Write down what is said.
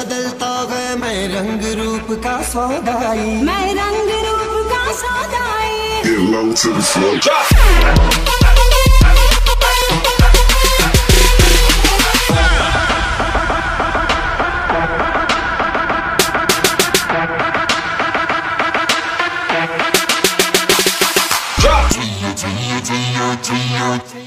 बदलता गया मैं रंग रूप का सौदाई, मैं रंग रूप का सौदाई। Get low to the floor. Drop.